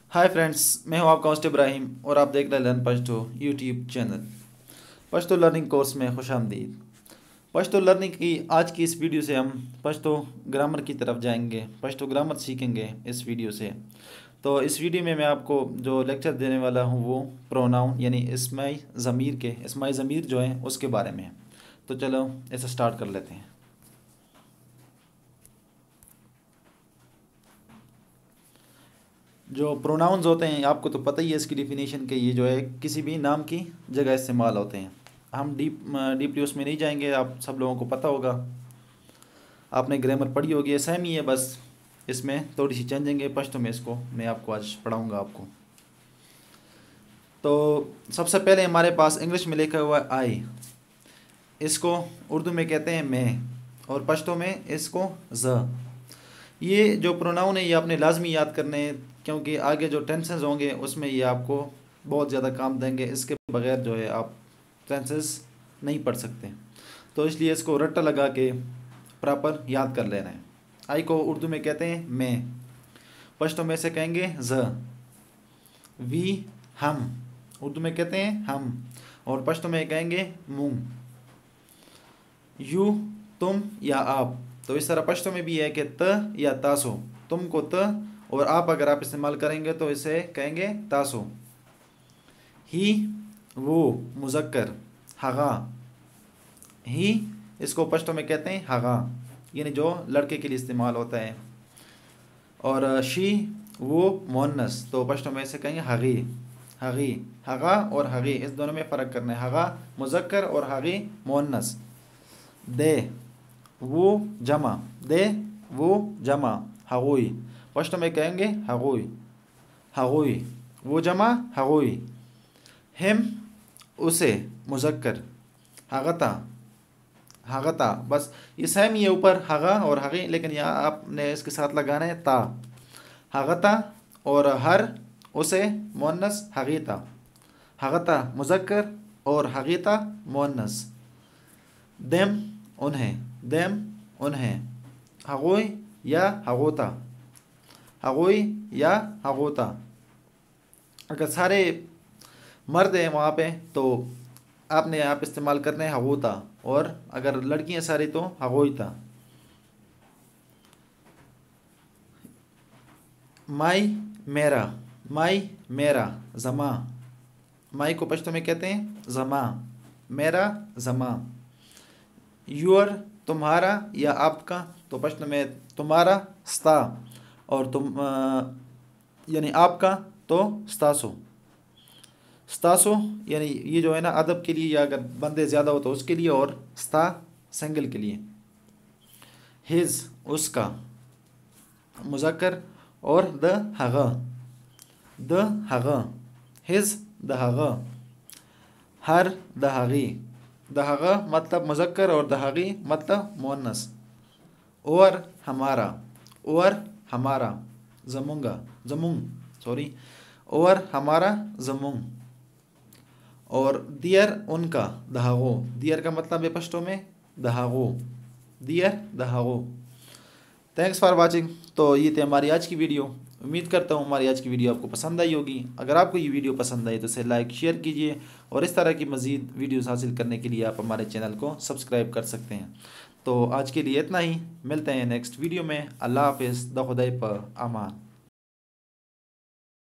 Hi friends, मैं हूं आपका होस्ट इब्राहिम और आप देख रहे हैं learn Pashto YouTube channel. Pashto learning course में खुशामदीद। पश्तो लर्निंग की आज की इस वीडियो से हम पश्तो ग्रामर की तरफ जाएंगे, पश्तो ग्रामर सीखेंगे इस वीडियो से। तो इस वीडियो में मैं आपको जो लेक्चर देने वाला हूं वो प्रोनाउन यानी इस्माई ज़मीर जो हैं उसके बारे में है। तो चलो इसे स्टार्ट कर लेते हैं। जो प्रोनाउंस होते हैं आपको तो पता ही है इसकी डिफिनीशन के, ये जो है किसी भी नाम की जगह इस्तेमाल होते हैं। हम डीपली उसमें नहीं जाएंगे, आप सब लोगों को पता होगा, आपने ग्रामर पढ़ी होगी, सेम ही है, बस इसमें थोड़ी सी चेंजिंग है। पश्तो में इसको मैं आपको आज पढ़ाऊँगा आपको। तो सबसे पहले हमारे पास इंग्लिश में लिखा हुआ है आई, इसको उर्दू में कहते हैं मैं और पश्तो में इसको ज़। ये जो प्रोनाउन है ये आपने लाजमी याद करने हैं, क्योंकि आगे जो टेंसेस होंगे उसमें ये आपको बहुत ज़्यादा काम देंगे। इसके बगैर जो है आप टेंसेस नहीं पढ़ सकते, तो इसलिए इसको रट्टा लगा के प्रॉपर याद कर लेना है। आई को उर्दू में कहते हैं मैं, पश्तो में से कहेंगे ज़। वी हम, उर्दू में कहते हैं हम और पश्तो में कहेंगे मूंग। यू तुम या आप, तो इस तरह पश्तो में भी है कि त या तासो, तुम को त और आप अगर आप इस्तेमाल करेंगे तो इसे कहेंगे तासो। ही वो मुज़क्कर, हगा, ही इसको पश्तो में कहते हैं हगा, यानी जो लड़के के लिए इस्तेमाल होता है। और शी वो मुअन्नस, तो पश्तो में इसे कहेंगे हगी। हगी, हगा और हगी इस दोनों में फ़र्क करना है, हगा मुज़क्कर और हगी मुअन्नस। दे वो जमा, दे वो जमा, हगोई, पश्तो में कहेंगे हगोई। हगोई वो जमा हगोई। हिम उसे मुज़क्कर, हगता, हगता, बस ये सेम ही है, ऊपर हगा और हगी, लेकिन यहाँ आपने इसके साथ लगाना है ता। हगता और हर उसे मुअन्नस हगीता, हगता मुज़क्कर और हगीता मुअन्नस। देम उन्हें, देम उन्हें, हगोई या हगोता, हगोई या हगोता। अगर सारे मर्द हैं वहाँ पे तो आपने यहाँ पे इस्तेमाल करना है हगोता, और अगर लड़कियाँ सारी तो हगोईता। माई मेरा, माई मेरा, जमा, माई को पश्तो में कहते हैं जमा, मेरा जमा। योर तुम्हारा या आपका, तो पश्तो में तुम्हारा स्ता और तुम यानी आपका तो स्तासो। स्तासो यानी ये जो है ना अदब के लिए, या अगर बंदे ज़्यादा हो तो उसके लिए, और स्ता सिंगल के लिए। हिज उसका मुज़क्कर और द हगा, द हगा, हिज द हगा, हर द हगी, दहागा मतलब मुज़क्कर और दहागी मतलब मुअन्नस। और हमारा, और हमारा, जमुंगा, जमुंग सॉरी, और हमारा जमुंग। और दियर उनका, दहागो, दियर का मतलब है पश्तो में दहागो, दियर दहागो। Thanks for watching. तो ये थी हमारी आज की वीडियो। उम्मीद करता हूँ हमारी आज की वीडियो आपको पसंद आई होगी। अगर आपको ये वीडियो पसंद आई तो इसे लाइक शेयर कीजिए, और इस तरह की मज़ीद वीडियोस हासिल करने के लिए आप हमारे चैनल को सब्सक्राइब कर सकते हैं। तो आज के लिए इतना ही, मिलते हैं नेक्स्ट वीडियो में। अल्लाह हाफ़िज़, द खुदाई पर अमान।